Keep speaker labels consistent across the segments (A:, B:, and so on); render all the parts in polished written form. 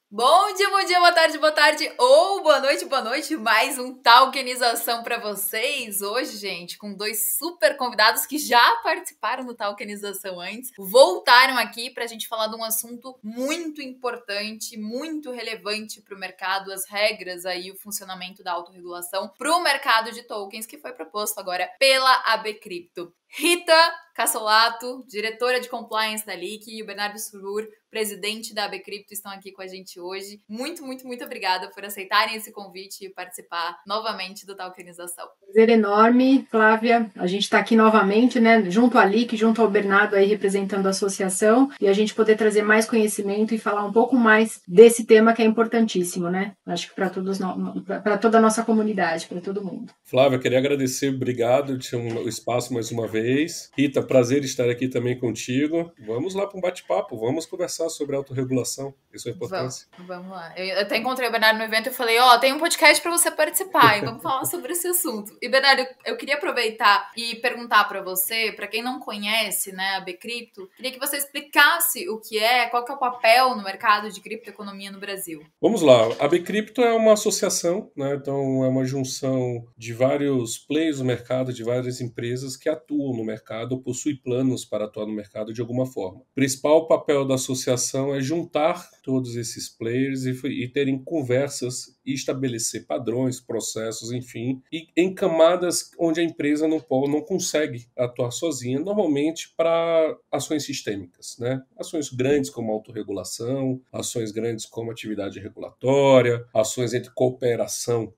A: Bom dia, boa tarde ou boa noite, mais um Talkenização para vocês. Hoje, gente, com dois super convidados que já participaram do Talkenização antes, voltaram aqui para a gente falar de um assunto muito importante, muito relevante para o mercado, as regras aí, o funcionamento da autorregulação para o mercado de tokens que foi proposto agora pela AB Cripto. Rita Cassolato, diretora de compliance da LIC, e o Bernardo Surur, presidente da AB Cripto, estão aqui com a gente hoje. Muito obrigada por aceitarem esse convite e participar novamente do Talkenização.
B: Prazer enorme, Flávia. A gente está aqui novamente, né, junto à LIC, junto ao Bernardo aí representando a associação, e a gente poder trazer mais conhecimento e falar um pouco mais desse tema que é importantíssimo, né? Acho que para toda a nossa comunidade, para todo mundo.
C: Flávia, queria agradecer, obrigado de ter o espaço mais uma vez. Rita, prazer estar aqui também contigo. Vamos lá para um bate-papo, vamos conversar sobre autorregulação, isso é importância.
A: Vamos lá. Eu até encontrei o Bernardo no evento e falei, tem um podcast para você participar e vamos falar sobre esse assunto. E Bernardo, eu queria aproveitar e perguntar para você, para quem não conhece, né, a AB Cripto, queria que você explicasse o que é, qual que é o papel no mercado de criptoeconomia no Brasil.
C: Vamos lá, a AB Cripto é uma associação, né, então é uma junção de vários players no mercado, de várias empresas que atuam no mercado ou possuem planos para atuar no mercado de alguma forma. O principal papel da associação é juntar todos esses players e terem conversas e estabelecer padrões, processos, enfim, e em camadas onde a empresa não consegue atuar sozinha, normalmente para ações sistêmicas, né? Ações grandes como autorregulação, ações grandes como atividade regulatória, ações entre cooperação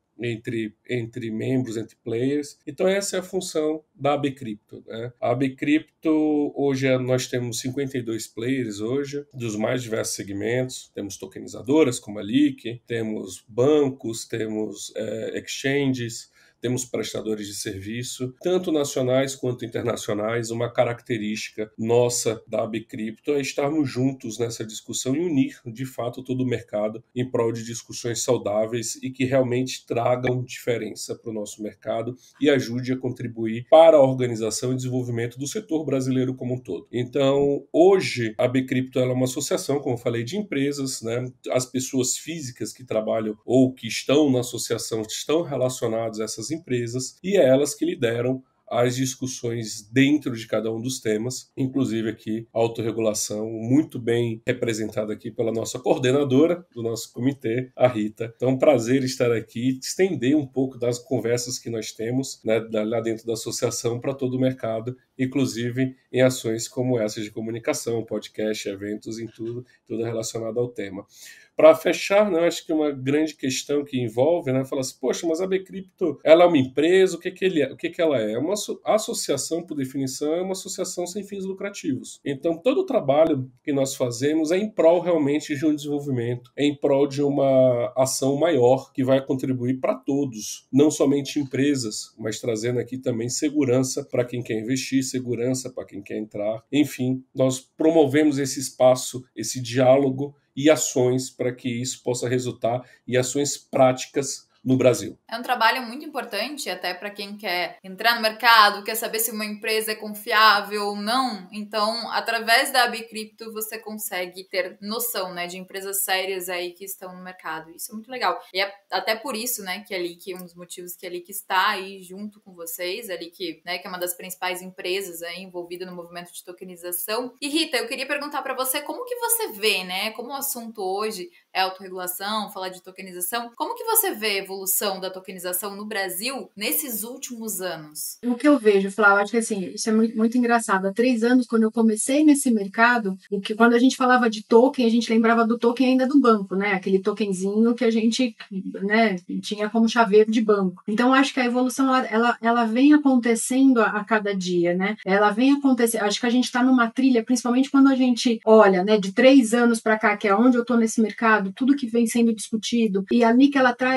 C: entre membros, entre players. Então essa é a função da AB Cripto, né? A AB Cripto, hoje nós temos 52 players hoje, dos mais diversos segmentos. Temos tokenizadoras como a LIC, temos bancos, temos exchanges, temos prestadores de serviço, tanto nacionais quanto internacionais. Uma característica nossa da AB Cripto é estarmos juntos nessa discussão e unir, de fato, todo o mercado em prol de discussões saudáveis e que realmente tragam diferença para o nosso mercado e ajude a contribuir para a organização e desenvolvimento do setor brasileiro como um todo. Então, hoje, a AB Cripto é uma associação, como eu falei, de empresas, né? As pessoas físicas que trabalham ou que estão na associação estão relacionadas a essas empresas, e é elas que lideram as discussões dentro de cada um dos temas, inclusive aqui a autorregulação, muito bem representada aqui pela nossa coordenadora do nosso comitê, a Rita. Então, prazer estar aqui, estender um pouco das conversas que nós temos, né, lá dentro da associação para todo o mercado, inclusive em ações como essa de comunicação, podcast, eventos, em tudo relacionado ao tema. Para fechar, né, acho que uma grande questão que envolve, né, fala assim, poxa, mas a AB Cripto, ela é uma empresa, o que ela é? A associação, por definição, é uma associação sem fins lucrativos. Então, todo o trabalho que nós fazemos é em prol realmente de um desenvolvimento, é em prol de uma ação maior que vai contribuir para todos, não somente empresas, mas trazendo aqui também segurança para quem quer investir, segurança para quem quer entrar. Enfim, nós promovemos esse espaço, esse diálogo e ações para que isso possa resultar em ações práticas no Brasil.
A: É um trabalho muito importante até para quem quer entrar no mercado, quer saber se uma empresa é confiável ou não. Então, através da AB Cripto, você consegue ter noção, né, de empresas sérias aí que estão no mercado. Isso é muito legal. E é até por isso, né, que a LIC, um dos motivos que a LIC está aí junto com vocês, a LIC, né, que é uma das principais empresas aí envolvida no movimento de tokenização. E Rita, eu queria perguntar para você como que você vê, né, como o assunto hoje é autorregulação, falar de tokenização, como que você vê a evolução da tokenização no Brasil nesses últimos anos?
B: O que eu vejo, Flávia, acho que assim, isso é muito engraçado. Há 3 anos, quando eu comecei nesse mercado, quando a gente falava de token, a gente lembrava do token ainda do banco, né? Aquele tokenzinho que a gente, né, tinha como chaveiro de banco. Então, acho que a evolução, ela vem acontecendo a cada dia, né? Ela vem acontecendo, acho que a gente está numa trilha, principalmente quando a gente olha, né, de 3 anos para cá, que é onde eu estou nesse mercado, tudo que vem sendo discutido, e a LIC, ela traz isso,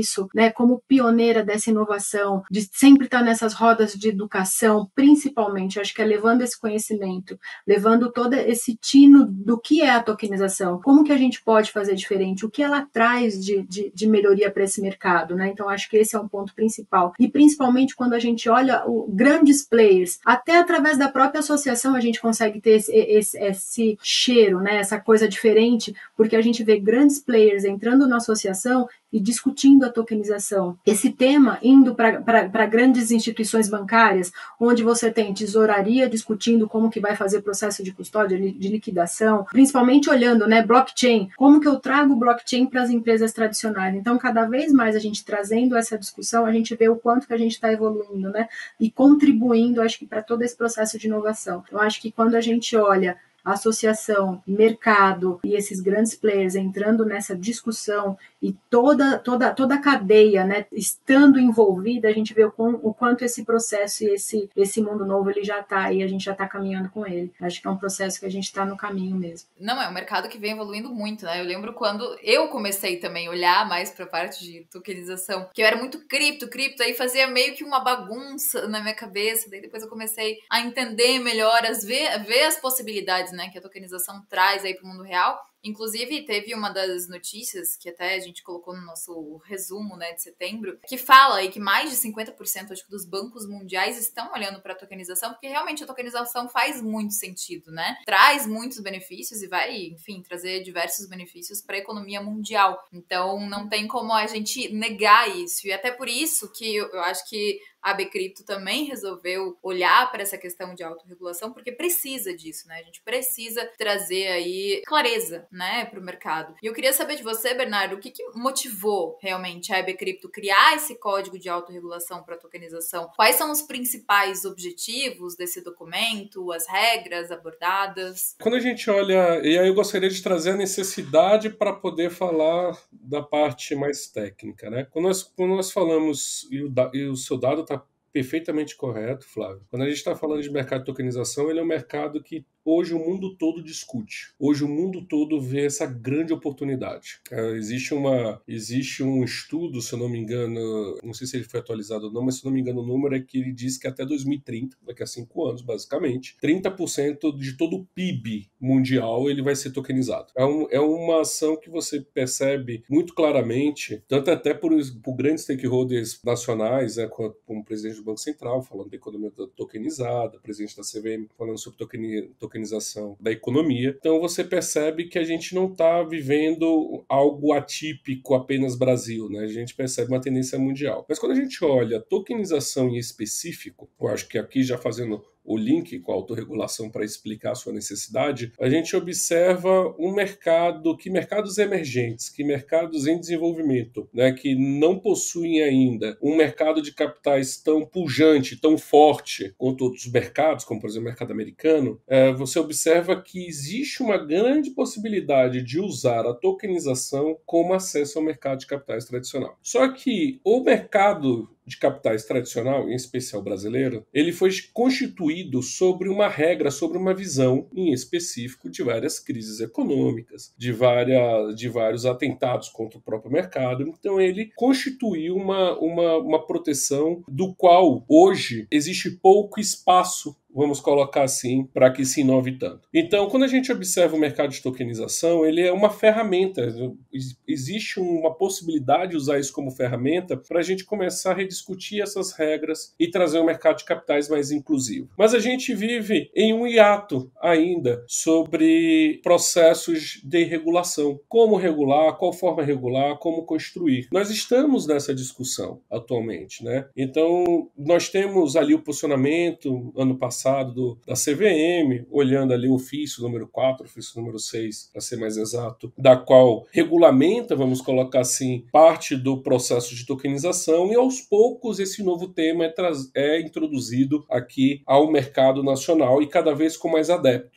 B: isso, né, como pioneira dessa inovação, de sempre estar nessas rodas de educação, principalmente, acho que é levando esse conhecimento, levando todo esse tino do que é a tokenização, como que a gente pode fazer diferente, o que ela traz de melhoria para esse mercado, né? Então, acho que esse é um ponto principal. E principalmente quando a gente olha grandes players, até através da própria associação a gente consegue ter esse cheiro, né? Essa coisa diferente, porque a gente vê grandes players entrando na associação e discutindo a tokenização. Esse tema indo para grandes instituições bancárias, onde você tem tesouraria discutindo como que vai fazer processo de custódia, de liquidação, principalmente olhando, né, blockchain, como que eu trago blockchain para as empresas tradicionais. Então, cada vez mais a gente trazendo essa discussão, a gente vê o quanto que a gente está evoluindo, né, e contribuindo, acho que, para todo esse processo de inovação. Eu acho que quando a gente olha associação, mercado e esses grandes players entrando nessa discussão e toda a cadeia, né, estando envolvida, a gente vê o quanto esse processo e esse mundo novo ele já está aí, a gente já está caminhando com ele. Acho que é um processo que a gente está no caminho mesmo.
A: Não, é um mercado que vem evoluindo muito, né? Eu lembro quando eu comecei também a olhar mais para a parte de tokenização, que eu era muito cripto, aí fazia meio que uma bagunça na minha cabeça, daí depois eu comecei a entender melhor, ver as possibilidades, né, que a tokenização traz aí para o mundo real. Inclusive, teve uma das notícias que até a gente colocou no nosso resumo, né, de setembro, que fala aí que mais de 50% acho que dos bancos mundiais estão olhando para a tokenização, porque realmente a tokenização faz muito sentido, né? Traz muitos benefícios e vai, enfim, trazer diversos benefícios para a economia mundial. Então, não tem como a gente negar isso. E até por isso que eu acho que a AB Cripto também resolveu olhar para essa questão de autorregulação, porque precisa disso, né? A gente precisa trazer aí clareza, né, para o mercado. E eu queria saber de você, Bernardo, o que motivou realmente a AB Cripto criar esse código de autorregulação para tokenização? Quais são os principais objetivos desse documento, as regras abordadas?
C: Quando a gente olha, e aí eu gostaria de trazer a necessidade para poder falar da parte mais técnica, né? Quando nós falamos, e o seu dado está perfeitamente correto, Flávio. Quando a gente está falando de mercado de tokenização, ele é um mercado que hoje o mundo todo discute. Hoje o mundo todo vê essa grande oportunidade. Existe um estudo, se eu não me engano, não sei se ele foi atualizado ou não, mas se eu não me engano o número é que ele diz que até 2030, daqui a 5 anos basicamente, 30% de todo o PIB mundial ele vai ser tokenizado. É uma ação que você percebe muito claramente, tanto até por grandes stakeholders nacionais, né, como o presidente do Banco Central falando da economia tokenizada, o presidente da CVM falando sobre tokenização da economia. Então você percebe que a gente não está vivendo algo atípico apenas Brasil, né? A gente percebe uma tendência mundial. Mas quando a gente olha a tokenização em específico, eu acho que aqui já fazendo o link com a autorregulação para explicar a sua necessidade, a gente observa mercados emergentes, que mercados em desenvolvimento, né, que não possuem ainda um mercado de capitais tão pujante, tão forte quanto outros mercados, como por exemplo o mercado americano, você observa que existe uma grande possibilidade de usar a tokenização como acesso ao mercado de capitais tradicional. Só que o mercado de capitais tradicional, em especial brasileiro, ele foi constituído sobre uma regra, sobre uma visão em específico de várias crises econômicas, de vários atentados contra o próprio mercado. Então ele constituiu uma proteção do qual hoje existe pouco espaço, vamos colocar assim, para que se inove tanto. Então, quando a gente observa o mercado de tokenização, ele é uma ferramenta. Existe uma possibilidade de usar isso como ferramenta para a gente começar a rediscutir essas regras e trazer um mercado de capitais mais inclusivo. Mas a gente vive em um hiato ainda sobre processos de regulação. Como regular, qual forma regular, como construir. Nós estamos nessa discussão atualmente, né? Então, nós temos ali o posicionamento, ano passado, da CVM, olhando ali o ofício número 4, ofício número 6, para ser mais exato, da qual regulamenta, vamos colocar assim, parte do processo de tokenização, e aos poucos esse novo tema é introduzido aqui ao mercado nacional e cada vez com mais adeptos.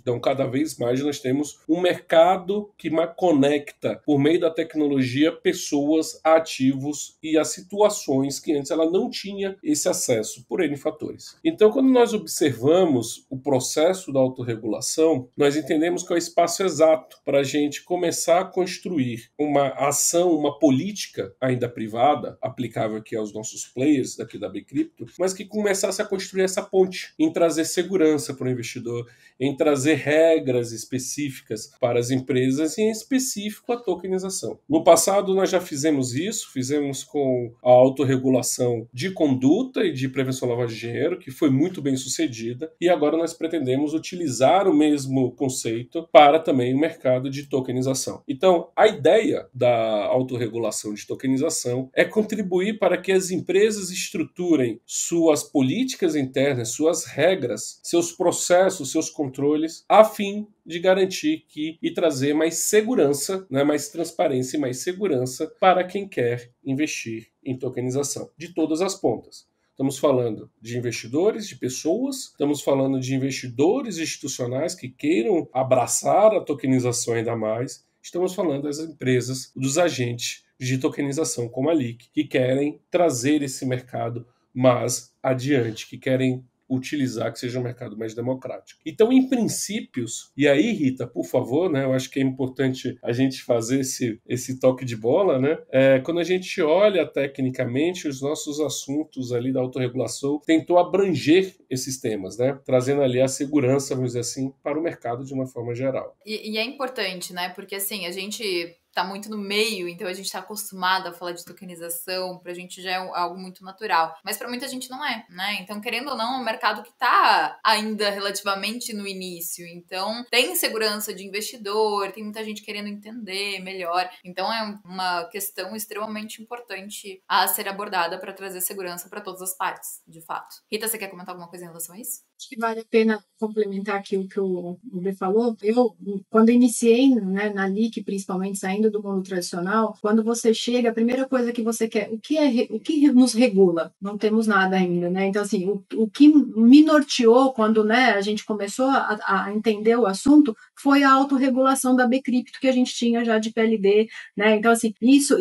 C: Então, cada vez mais nós temos um mercado que conecta, por meio da tecnologia, pessoas a ativos e a situações que antes ela não tinha esse acesso, por N fatores. Então, quando nós observamos o processo da autorregulação, nós entendemos que é o espaço exato para a gente começar a construir uma ação, uma política ainda privada, aplicável aqui aos nossos players daqui da Bcrypto, mas que começasse a construir essa ponte em trazer segurança para o investidor, em trazer regras específicas para as empresas e, em específico, a tokenização. No passado, nós já fizemos isso, fizemos com a autorregulação de conduta e de prevenção à lavagem de dinheiro, que foi muito bem sucedida, e agora nós pretendemos utilizar o mesmo conceito para também o mercado de tokenização. Então, a ideia da autorregulação de tokenização é contribuir para que as empresas estruturem suas políticas internas, suas regras, seus processos, seus controles, a fim de garantir e trazer mais segurança, né, mais transparência e mais segurança para quem quer investir em tokenização, de todas as pontas. Estamos falando de investidores, de pessoas, estamos falando de investidores institucionais que queiram abraçar a tokenização ainda mais, estamos falando das empresas, dos agentes de tokenização como a LIC, que querem trazer esse mercado mais adiante, que querem utilizar que seja um mercado mais democrático. Então, em princípios, e aí, Rita, por favor, né, eu acho que é importante a gente fazer esse toque de bola, né? Quando a gente olha tecnicamente os nossos assuntos ali da autorregulação, tentou abranger esses temas, né? Trazendo ali a segurança, vamos dizer assim, para o mercado de uma forma geral.
A: E é importante, né? Porque assim, a gente tá muito no meio, então a gente tá acostumado a falar de tokenização, pra gente já é algo muito natural. Mas pra muita gente não é, né? Então, querendo ou não, é um mercado que tá ainda relativamente no início. Então, tem segurança de investidor, tem muita gente querendo entender melhor. Então, é uma questão extremamente importante a ser abordada pra trazer segurança pra todas as partes, de fato. Rita, você quer comentar alguma coisa em relação a isso?
B: Acho que vale a pena complementar aqui o que o B falou. Eu, quando iniciei, né, na LIC, principalmente saindo do mundo tradicional, quando você chega, a primeira coisa que você quer, o que nos regula? Não temos nada ainda, né? Então, assim, o que me norteou quando, né, a gente começou a entender o assunto foi a autorregulação da Bcrypto que a gente tinha já de PLD, né? Então, assim, isso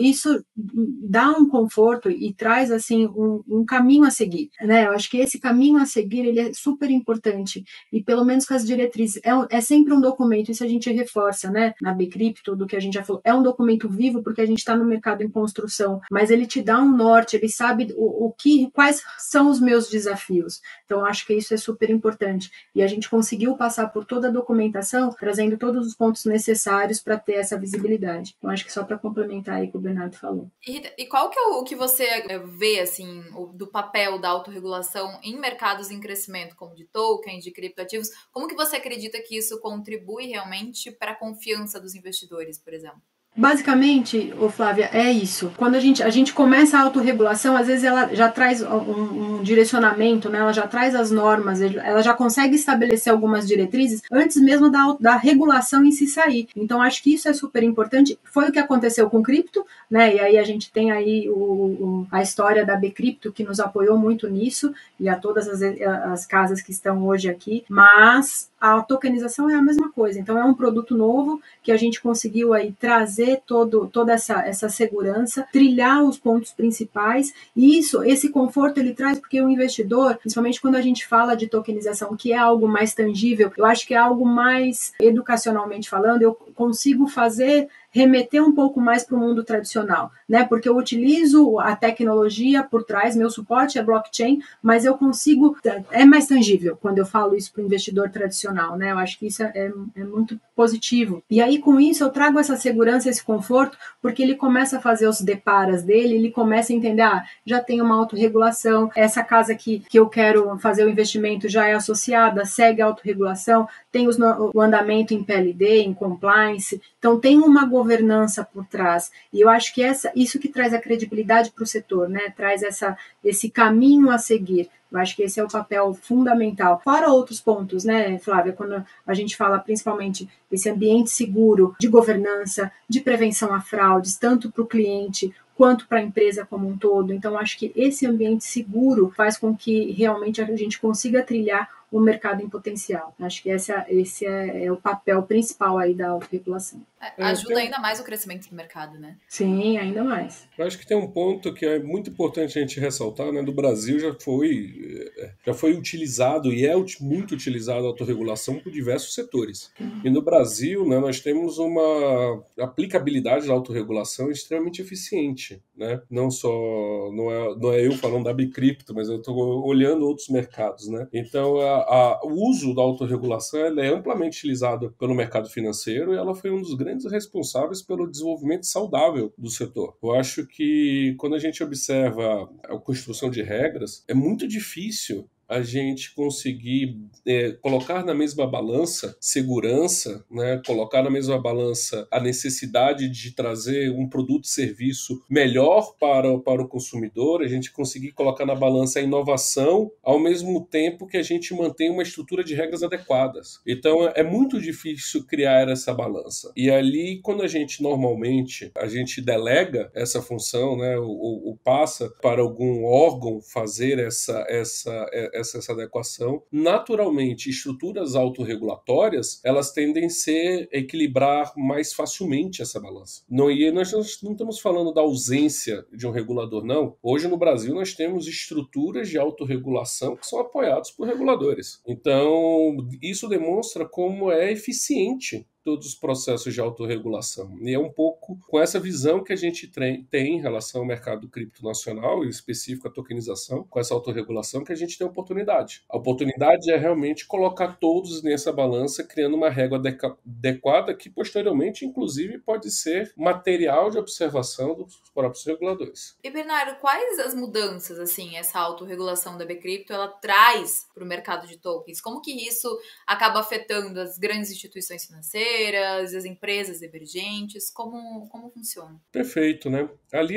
B: dá um conforto e traz, assim, um caminho a seguir, né? Eu acho que esse caminho a seguir, ele é super importante, e pelo menos com as diretrizes, é sempre um documento, isso a gente reforça, né, na Bcrypto, do que a gente já falou, é um documento vivo, porque a gente está no mercado em construção, mas ele te dá um norte, ele sabe quais são os meus desafios, então eu acho que isso é super importante, e a gente conseguiu passar por toda a documentação, trazendo todos os pontos necessários para ter essa visibilidade, então acho que só para complementar aí o que o Bernardo falou.
A: E qual que é o que você vê, assim, do papel da autorregulação em mercados em crescimento, como de tokens, de criptoativos? Como que você acredita que isso contribui realmente para a confiança dos investidores, por exemplo?
B: Basicamente, Flávia, é isso. Quando a gente começa a autorregulação, às vezes ela já traz um direcionamento, né? Ela já traz as normas, ela já consegue estabelecer algumas diretrizes antes mesmo da regulação em si sair. Então, acho que isso é super importante. Foi o que aconteceu com cripto, né? E aí a gente tem aí a história da Bcrypto, que nos apoiou muito nisso, e a todas as casas que estão hoje aqui, mas a tokenização é a mesma coisa. Então, é um produto novo que a gente conseguiu aí trazer toda essa segurança, trilhar os pontos principais, e esse conforto ele traz porque o investidor, principalmente quando a gente fala de tokenização, que é algo mais tangível, eu acho que é algo mais educacionalmente falando, eu consigo remeter um pouco mais para o mundo tradicional, né? Porque eu utilizo a tecnologia por trás, meu suporte é blockchain, mas eu consigo, é mais tangível quando eu falo isso para o investidor tradicional, né? Eu acho que isso é muito positivo. E aí, com isso, eu trago essa segurança, esse conforto, porque ele começa a fazer os deparas dele, ele começa a entender, já tem uma autorregulação, essa casa que eu quero fazer o investimento já é associada, segue a autorregulação, tem o andamento em PLD, em compliance, então tem uma governança por trás, e eu acho que isso que traz a credibilidade para o setor, né? Traz esse caminho a seguir. Eu acho que esse é o papel fundamental. Fora outros pontos, né, Flávia, quando a gente fala principalmente desse ambiente seguro, de governança, de prevenção a fraudes, tanto para o cliente quanto para a empresa como um todo. Então, acho que esse ambiente seguro faz com que realmente a gente consiga trilhar o mercado em potencial. Acho que esse é o papel principal aí da autorregulação.
A: Ajuda ainda mais o crescimento do mercado, né?
B: Sim, ainda mais.
C: Eu acho que tem um ponto que é muito importante a gente ressaltar, né? Do Brasil já foi utilizado e é muito utilizado a autorregulação por diversos setores. E no Brasil, né, nós temos uma aplicabilidade da autorregulação extremamente eficiente, né? Não é eu falando da Bicrypto, mas eu estou olhando outros mercados, né? Então, o uso da autorregulação ela é amplamente utilizado pelo mercado financeiro e ela foi um dos grandes responsáveis pelo desenvolvimento saudável do setor. Eu acho que quando a gente observa a construção de regras, é muito difícil a gente conseguir colocar na mesma balança segurança, né? Colocar na mesma balança a necessidade de trazer um produto e serviço melhor para o consumidor, a gente conseguir colocar na balança a inovação, ao mesmo tempo que a gente mantém uma estrutura de regras adequadas. Então, é muito difícil criar essa balança. E ali, quando a gente delega essa função, né? Ou passa para algum órgão fazer essa adequação, naturalmente, estruturas autorregulatórias, elas tendem a equilibrar mais facilmente essa balança. E nós não estamos falando da ausência de um regulador, não. Hoje, no Brasil, nós temos estruturas de autorregulação que são apoiadas por reguladores. Então, isso demonstra como é eficiente todos os processos de autorregulação. E é um pouco com essa visão que a gente tem em relação ao mercado cripto nacional, em específico a tokenização, com essa autorregulação, que a gente tem a oportunidade. A oportunidade é realmente colocar todos nessa balança, criando uma régua adequada que, posteriormente, inclusive, pode ser material de observação dos próprios reguladores.
A: E, Bernardo, quais as mudanças, assim, essa autorregulação da Bcrypto, ela traz para o mercado de tokens? Como que isso acaba afetando as grandes instituições financeiras, as empresas emergentes, como funciona?
C: Perfeito, né?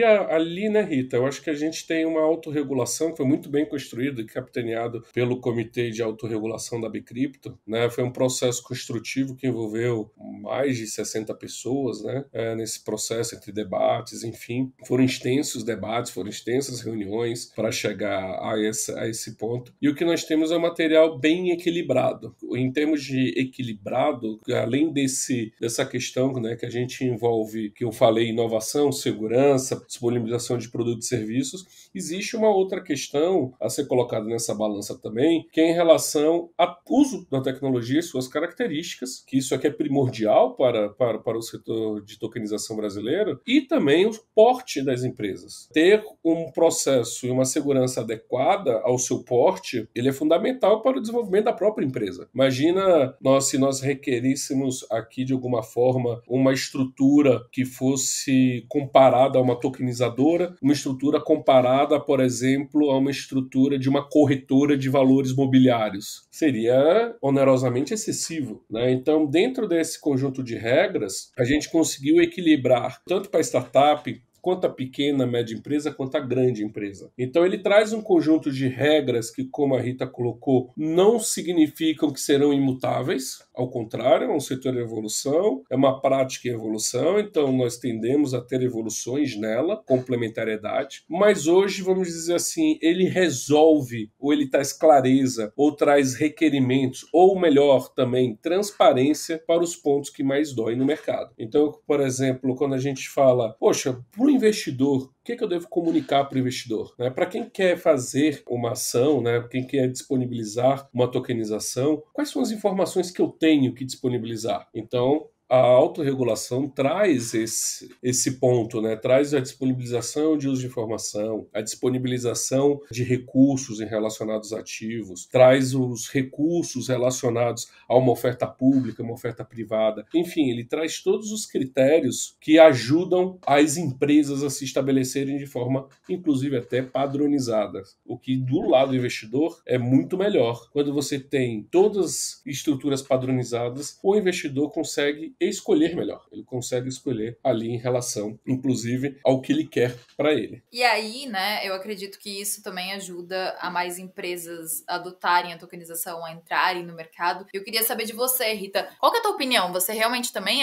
C: Ali, né, Rita, eu acho que a gente tem uma autorregulação que foi muito bem construída e capitaneado pelo Comitê de Autorregulação da Bcrypto, né? Foi um processo construtivo que envolveu mais de 60 pessoas, né? Nesse processo entre debates, enfim. Foram extensos debates, foram extensas reuniões para chegar a esse ponto. E o que nós temos é um material bem equilibrado. Em termos de equilibrado, além dessa questão, né, que a gente envolve, que eu falei, inovação, segurança, disponibilização de produtos e serviços, existe uma outra questão a ser colocada nessa balança também, que é em relação ao uso da tecnologia e suas características, que isso aqui é primordial para o setor de tokenização brasileiro, e também o porte das empresas. Ter um processo e uma segurança adequada ao seu porte, ele é fundamental para o desenvolvimento da própria empresa. Imagina se nós requeríssemos aqui, de alguma forma, uma estrutura que fosse comparada a uma tokenizadora, uma estrutura comparada, por exemplo, a uma estrutura de uma corretora de valores mobiliários. Seria onerosamente excessivo, né? Então, dentro desse conjunto de regras, a gente conseguiu equilibrar, tanto para a startup, quanto a pequena, média empresa, quanto a grande empresa. Então ele traz um conjunto de regras que, como a Rita colocou, não significam que serão imutáveis, ao contrário, é um setor em evolução, é uma prática em evolução, então nós tendemos a ter evoluções nela, complementariedade, mas hoje, vamos dizer assim, ele resolve, ou ele traz clareza, ou traz requerimentos, ou melhor, também, transparência para os pontos que mais doem no mercado. Então, por exemplo, quando a gente fala, poxa, para o investidor, o que eu devo comunicar para o investidor? Né? Para quem quer fazer uma ação, né? Quem quer disponibilizar uma tokenização, quais são as informações que eu tenho que disponibilizar? Então, a autorregulação traz esse ponto, né? Traz a disponibilização de uso de informação, a disponibilização de recursos relacionados a ativos, traz os recursos relacionados a uma oferta pública, uma oferta privada. Enfim, ele traz todos os critérios que ajudam as empresas a se estabelecerem de forma, inclusive, até padronizada. O que, do lado do investidor, é muito melhor. Quando você tem todas as estruturas padronizadas, o investidor consegue escolher melhor. Ele consegue escolher ali em relação, inclusive, ao que ele quer para ele.
A: E aí, né, eu acredito que isso também ajuda a mais empresas adotarem a tokenização, a entrarem no mercado. Eu queria saber de você, Rita, qual que é a tua opinião? Você também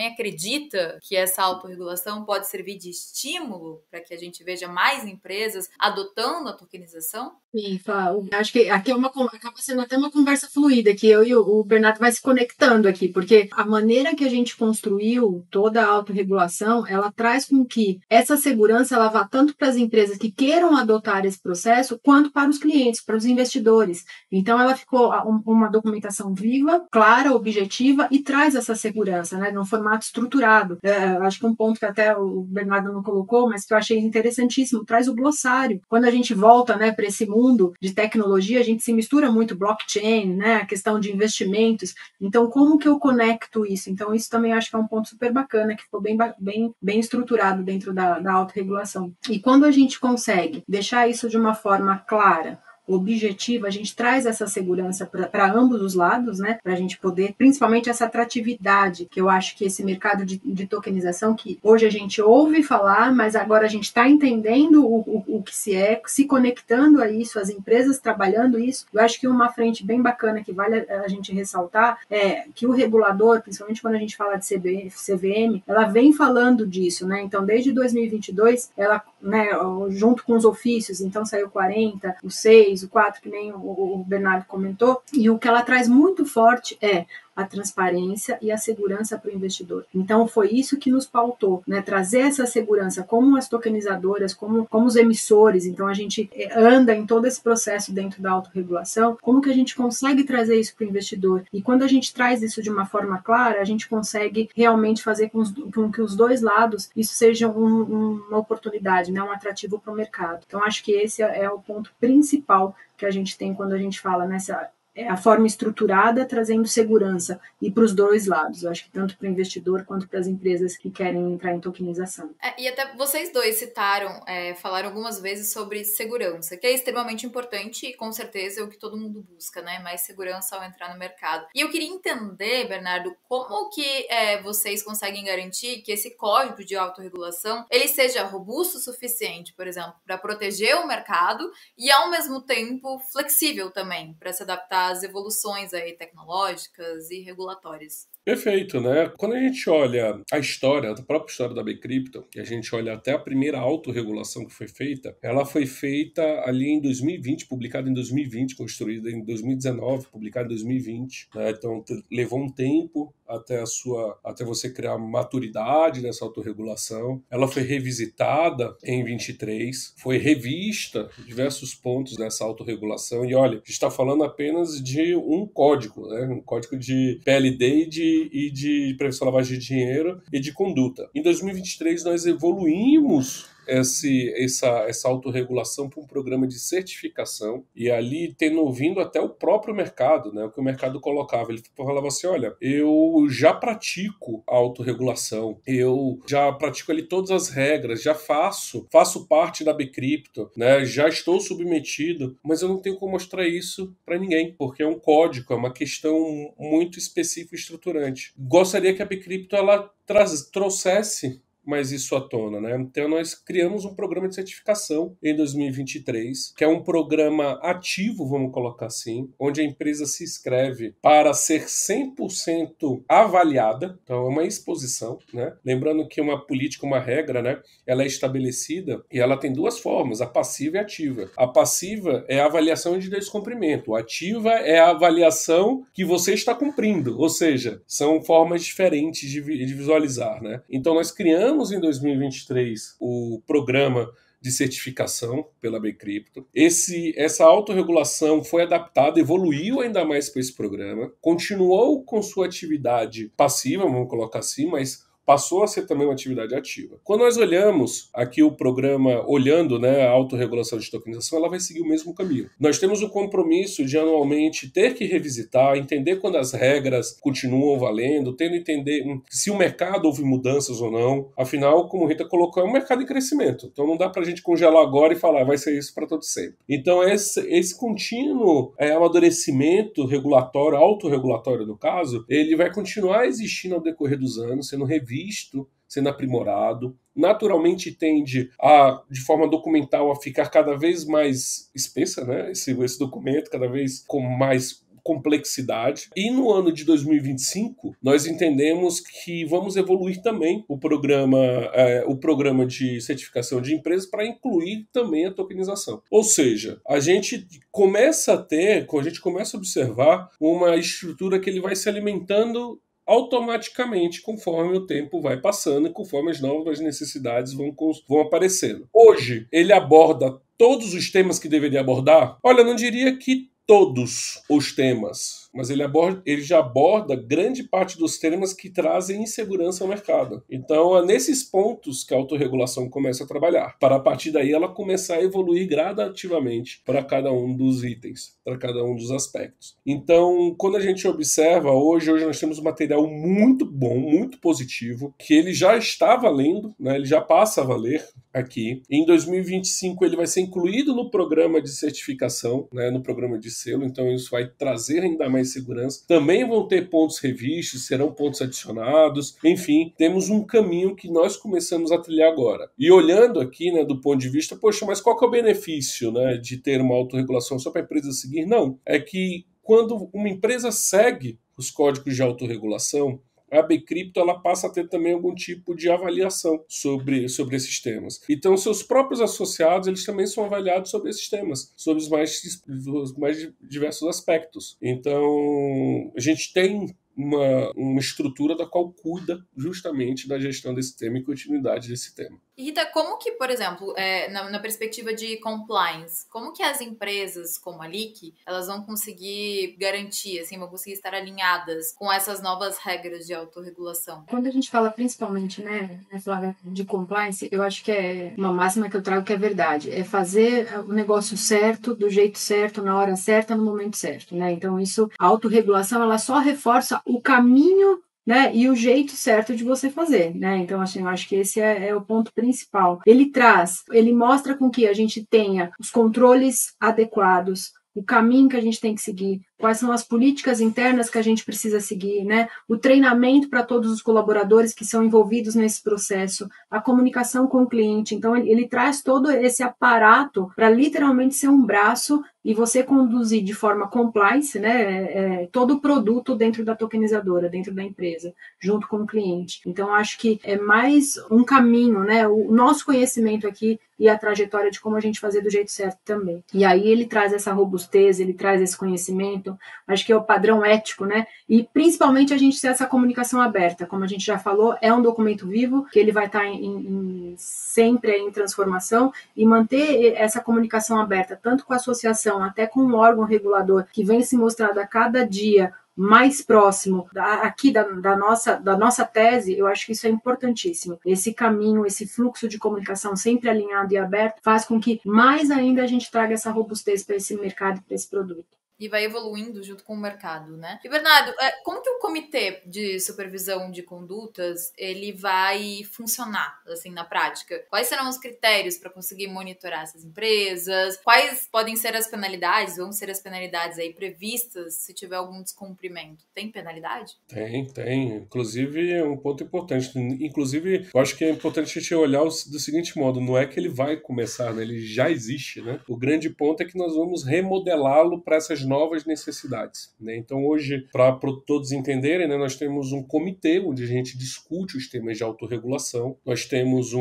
A: acredita que essa autorregulação pode servir de estímulo para que a gente veja mais empresas adotando a tokenização?
B: Sim, acho que aqui acaba sendo até uma conversa fluida, que eu e o Bernardo vai se conectando aqui, porque a maneira que a gente construiu toda a autorregulação, ela traz com que essa segurança ela vá tanto para as empresas que queiram adotar esse processo, quanto para os clientes, para os investidores. Então, ela ficou uma documentação viva, clara, objetiva e traz essa segurança, né, num formato estruturado. Acho que um ponto que até o Bernardo não colocou, mas que eu achei interessantíssimo, traz o glossário. Quando a gente volta, né, para esse mundo de tecnologia, a gente se mistura muito blockchain, né, a questão de investimentos. Então, como que eu conecto isso? Então, isso também acho que é um ponto super bacana, que ficou bem estruturado dentro da autorregulação. E quando a gente consegue deixar isso de uma forma clara, objetiva, a gente traz essa segurança para ambos os lados, né? Para a gente poder, principalmente essa atratividade, que eu acho que esse mercado de tokenização, que hoje a gente ouve falar, mas agora a gente está entendendo o que se conectando a isso, as empresas trabalhando isso. Eu acho que uma frente bem bacana que vale a gente ressaltar é que o regulador, principalmente quando a gente fala de CVM, ela vem falando disso, né? Então, desde 2022, ela, né, junto com os ofícios, então saiu 40, o 6, o 4, que nem o Bernardo comentou, e o que ela traz muito forte é a transparência e a segurança para o investidor. Então, foi isso que nos pautou, né? Trazer essa segurança como as tokenizadoras, como os emissores. Então, a gente anda em todo esse processo dentro da autorregulação, como que a gente consegue trazer isso para o investidor? E quando a gente traz isso de uma forma clara, a gente consegue realmente fazer com que os dois lados isso seja uma oportunidade, né? Um atrativo para o mercado. Então, acho que esse é o ponto principal que a gente tem quando a gente fala nessa a forma estruturada, trazendo segurança e para os dois lados. Eu acho que tanto para o investidor quanto para as empresas que querem entrar em tokenização.
A: E até vocês dois citaram, falaram algumas vezes sobre segurança, que é extremamente importante e com certeza é o que todo mundo busca, né? Mais segurança ao entrar no mercado. E eu queria entender, Bernardo, como que vocês conseguem garantir que esse código de autorregulação ele seja robusto o suficiente, por exemplo, para proteger o mercado e ao mesmo tempo flexível também, para se adaptar às evoluções aí tecnológicas e regulatórias.
C: Perfeito, né? Quando a gente olha a história, a própria história da Bcrypto, e a gente olha até a primeira autorregulação que foi feita, ela foi feita ali em 2020, publicada em 2020, construída em 2019, publicada em 2020, né? Então levou um tempo até você criar maturidade nessa autorregulação. Ela foi revisitada em 23, foi revista diversos pontos dessa autorregulação, e olha, a gente está falando apenas de um código, né? Um código de PLD e de prevenção à lavagem de dinheiro e de conduta. Em 2023, nós evoluímos essa autorregulação para um programa de certificação, e ali tendo vindo até o próprio mercado, né, o que o mercado colocava. Ele falava assim, olha, eu já pratico a autorregulação, eu já pratico ali todas as regras, já faço parte da Bcrypto, né, já estou submetido, mas eu não tenho como mostrar isso para ninguém, porque é um código, é uma questão muito específica e estruturante. Gostaria que a Bcrypto ela trouxesse mais isso à tona, né? Então nós criamos um programa de certificação em 2023, que é um programa ativo, vamos colocar assim, onde a empresa se inscreve para ser 100% avaliada, então é uma exposição, né? Lembrando que uma política, uma regra, né? Ela é estabelecida e ela tem duas formas, a passiva e a ativa. A passiva é a avaliação de descumprimento, a ativa é a avaliação que você está cumprindo, ou seja, são formas diferentes de visualizar, né? Então nós criamos em 2023 o programa de certificação pela Bcrypto. Essa autorregulação foi adaptada, evoluiu ainda mais para esse programa, continuou com sua atividade passiva, vamos colocar assim, mas passou a ser também uma atividade ativa. Quando nós olhamos aqui o programa, olhando, né, a autorregulação de tokenização, ela vai seguir o mesmo caminho. Nós temos o compromisso de anualmente ter que revisitar, entender quando as regras continuam valendo, tendo entender se o mercado houve mudanças ou não. Afinal, como o Rita colocou, é um mercado em crescimento. Então não dá para a gente congelar agora e falar vai ser isso para todo sempre. Então esse contínuo amadurecimento regulatório, autorregulatório no caso, ele vai continuar existindo ao decorrer dos anos, sendo revisto, sendo aprimorado, naturalmente tende de forma documental a ficar cada vez mais espessa, né? Esse documento cada vez com mais complexidade. E no ano de 2025, nós entendemos que vamos evoluir também o programa de certificação de empresas para incluir também a tokenização. Ou seja, a gente começa a observar uma estrutura que ele vai se alimentando automaticamente conforme o tempo vai passando e conforme as novas necessidades vão aparecendo. Hoje, ele aborda todos os temas que deveria abordar? Olha, eu não diria que todos os temas, mas ele já aborda grande parte dos temas que trazem insegurança ao mercado. Então, é nesses pontos que a autorregulação começa a trabalhar, para a partir daí ela começar a evoluir gradativamente para cada um dos itens, para cada um dos aspectos. Então, quando a gente observa, hoje nós temos um material muito bom, muito positivo, que ele já está valendo, né? Ele já passa a valer aqui. Em 2025 ele vai ser incluído no programa de certificação, né? No programa de selo, então isso vai trazer ainda mais segurança. Também vão ter pontos revistos, serão pontos adicionados, enfim, temos um caminho que nós começamos a trilhar agora. E olhando aqui, né, do ponto de vista, poxa, mas qual que é o benefício, né, de ter uma autorregulação só para a empresa seguir? Não, é que quando uma empresa segue os códigos de autorregulação, a Bcrypto ela passa a ter também algum tipo de avaliação sobre esses temas. Então, seus próprios associados eles também são avaliados sobre esses temas, sobre os mais diversos aspectos. Então, a gente tem uma estrutura da qual cuida justamente da gestão desse tema e continuidade desse tema.
A: E Rita, como que, por exemplo, na perspectiva de compliance, como que as empresas como a Lick, elas vão conseguir garantir, assim, vão conseguir estar alinhadas com essas novas regras de autorregulação?
B: Quando a gente fala principalmente, né, Flávia, de compliance, eu acho que é uma máxima que eu trago que é verdade. É fazer o negócio certo, do jeito certo, na hora certa, no momento certo, né? Então, a autorregulação, ela só reforça o caminho, né, e o jeito certo de você fazer, né? Então, assim, eu acho que esse é o ponto principal. Ele mostra com que a gente tenha os controles adequados, o caminho que a gente tem que seguir, quais são as políticas internas que a gente precisa seguir, né? O treinamento para todos os colaboradores que são envolvidos nesse processo, a comunicação com o cliente. Então, ele traz todo esse aparato para literalmente ser um braço e você conduzir de forma compliance, né, todo o produto dentro da tokenizadora, dentro da empresa, junto com o cliente. Então, acho que é mais um caminho, né? O nosso conhecimento aqui e a trajetória de como a gente fazer do jeito certo também. E aí ele traz essa robustez, ele traz esse conhecimento, acho que é o padrão ético, né? E principalmente a gente ter essa comunicação aberta, como a gente já falou, é um documento vivo, que ele vai estar sempre em transformação, e manter essa comunicação aberta, tanto com a associação, até com o órgão regulador, que vem se mostrando a cada dia mais próximo aqui da nossa tese, eu acho que isso é importantíssimo. Esse caminho, esse fluxo de comunicação sempre alinhado e aberto, faz com que mais ainda a gente traga essa robustez para esse mercado e para esse produto.
A: E vai evoluindo junto com o mercado, né? E, Bernardo, como que o comitê de supervisão de condutas, ele vai funcionar, assim, na prática? Quais serão os critérios para conseguir monitorar essas empresas? Quais podem ser as penalidades? Vão ser as penalidades aí previstas se tiver algum descumprimento? Tem penalidade?
C: Tem. Inclusive, é um ponto importante. Inclusive, eu acho que é importante a gente olhar do seguinte modo, não é que ele vai começar, né? Ele já existe, né? O grande ponto é que nós vamos remodelá-lo para essas novas necessidades, né? Então hoje, para todos entenderem, né, nós temos um comitê onde a gente discute os temas de autorregulação, nós temos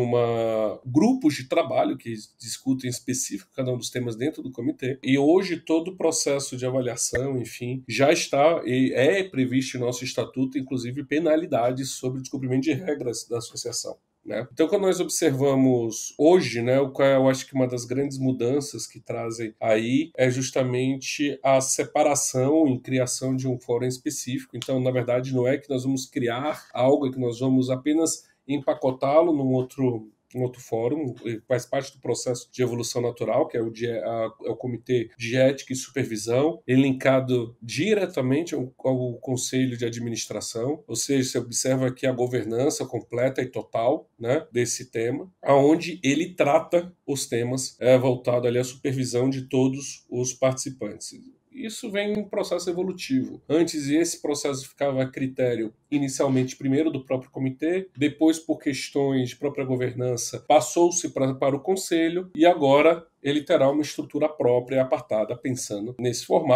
C: grupos de trabalho que discutem específico cada um dos temas dentro do comitê, e hoje todo o processo de avaliação, enfim, já está e é previsto em nosso estatuto, inclusive penalidades sobre o descumprimento de regras da associação. Né? Então, quando nós observamos hoje, né, eu acho que uma das grandes mudanças que trazem aí é justamente a separação e criação de um fórum específico. Então, na verdade, não é que nós vamos criar algo, é que nós vamos apenas empacotá-lo num outro fórum, faz parte do processo de evolução natural, que é o Comitê de Ética e Supervisão, linkado diretamente ao Conselho de Administração, ou seja, você observa aqui a governança completa e total, né, desse tema, aonde ele trata os temas voltado ali à supervisão de todos os participantes. Isso vem em um processo evolutivo. Antes, esse processo ficava a critério, inicialmente, primeiro do próprio comitê, depois, por questões de própria governança, passou-se para o conselho, e agora ele terá uma estrutura própria, apartada, pensando nesse formato,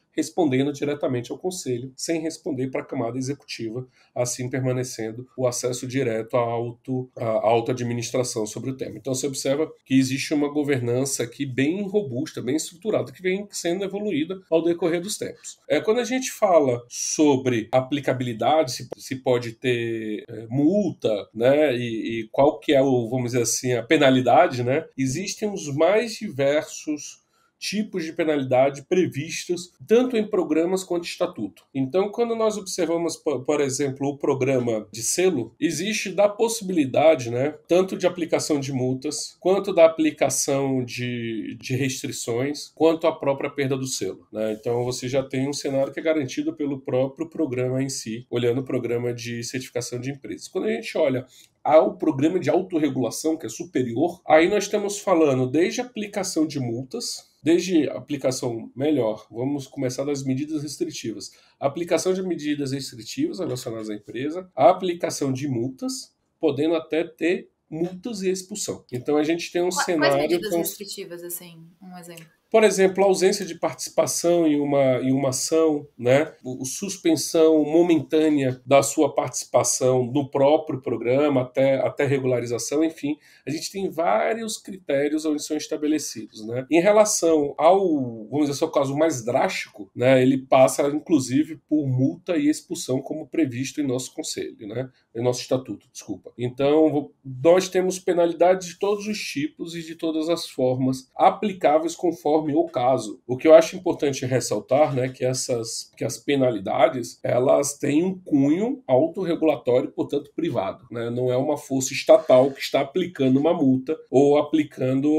C: respondendo diretamente ao conselho, sem responder para a camada executiva, assim permanecendo o acesso direto à auto-administração sobre o tema. Então você observa que existe uma governança aqui bem robusta, bem estruturada, que vem sendo evoluída ao decorrer dos tempos. Quando a gente fala sobre aplicabilidade, se pode ter multa, né, e qual que é vamos dizer assim, a penalidade, né, existem os mais diversos tipos de penalidade previstos tanto em programas quanto em estatuto. Então, quando nós observamos, por exemplo, o programa de selo, existe da possibilidade, né, tanto de aplicação de multas, quanto da aplicação de restrições, quanto a própria perda do selo, né? Então, você já tem um cenário que é garantido pelo próprio programa em si, olhando o programa de certificação de empresas. Quando a gente olha ao programa de autorregulação, que é superior, aí nós estamos falando desde a aplicação de multas, desde a aplicação, vamos começar das medidas restritivas. A aplicação de medidas restritivas relacionadas à empresa, a aplicação de multas, podendo até ter multas e expulsão. Então a gente tem um cenário...
A: Quais medidas restritivas, assim? Um exemplo.
C: Por exemplo, a ausência de participação em uma ação, né? Suspensão momentânea da sua participação no próprio programa até regularização, enfim. A gente tem vários critérios onde são estabelecidos, né? Em relação ao, vamos dizer, seu caso mais drástico, né? Ele passa, inclusive, por multa e expulsão, como previsto em nosso conselho, né? Em nosso estatuto, desculpa. Então, nós temos penalidades de todos os tipos e de todas as formas aplicáveis conforme o caso. O que eu acho importante ressaltar, né, que as penalidades, elas têm um cunho autorregulatório, portanto privado, né? Não é uma força estatal que está aplicando uma multa ou aplicando